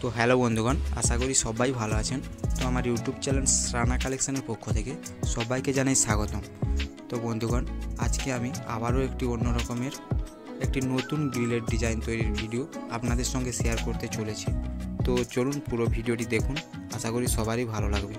তো হ্যালো বন্ধুগণ, আশা করি সবাই ভালো আছেন। তো আমার ইউটিউব চ্যানেল শ্রানা কালেকশনের পক্ষ থেকে সবাইকে জানাই স্বাগতম। তো বন্ধুগণ, আজকে আমি আবারও একটি অন্য রকমের একটি নতুন গ্রিলের ডিজাইন তৈরির ভিডিও আপনাদের সঙ্গে শেয়ার করতে চলেছি। তো চলুন পুরো ভিডিওটি দেখুন, আশা করি সবারই ভালো লাগবে।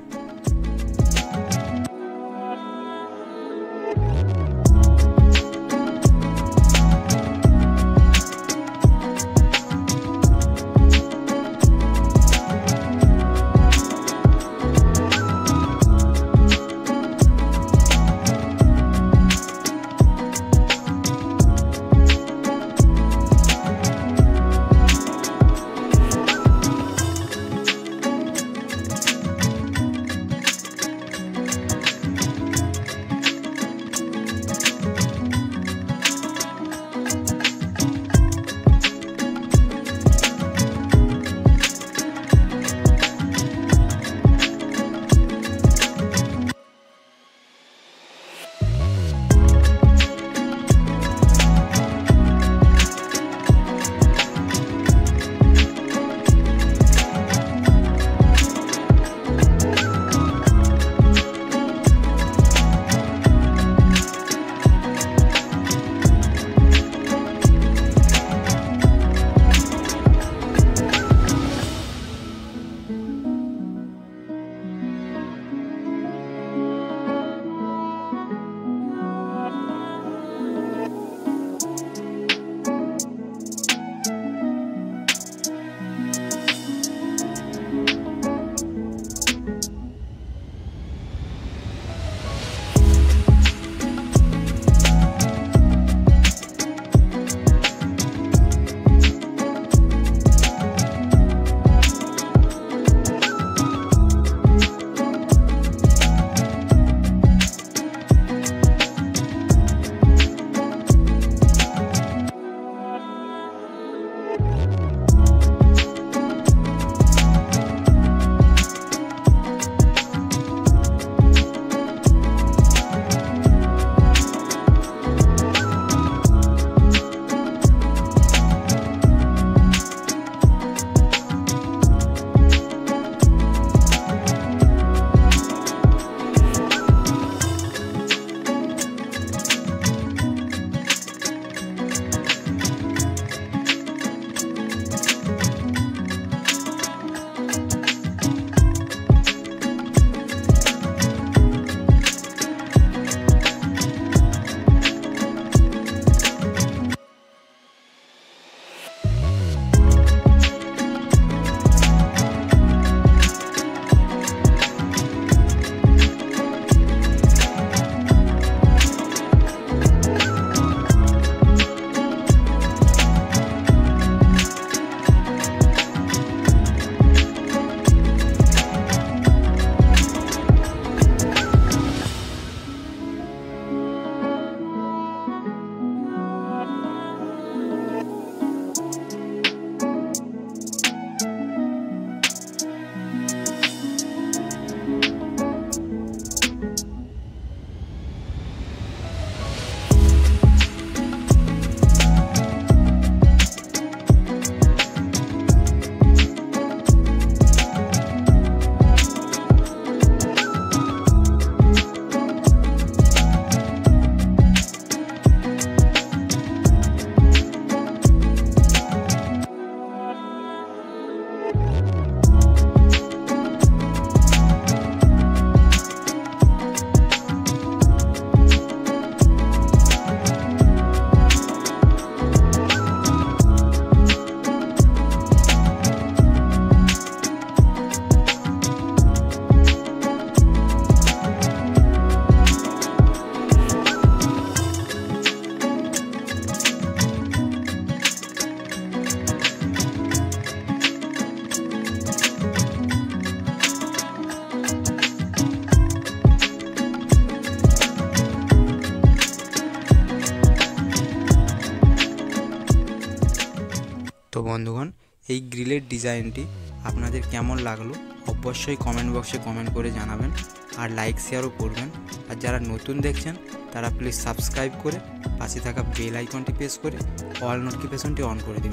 তো বন্ধুগণ, এই গ্রিলের ডিজাইনটি আপনাদের কেমন লাগলো অবশ্যই কমেন্ট বক্সে কমেন্ট করে জানাবেন, আর লাইক শেয়ারও করবেন। আর যারা নতুন দেখছেন তারা প্লিজ সাবস্ক্রাইব করে পাশে থাকা বেল আইকনটি প্রেস করে অল নোটিফিকেশনটি অন করে দেবেন।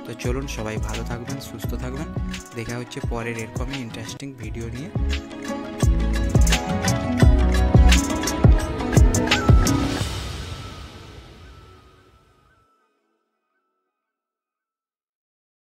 তো চলুন সবাই ভালো থাকবেন, সুস্থ থাকবেন। দেখা হচ্ছে পরের এরকমই ইন্টারেস্টিং ভিডিও নিয়ে।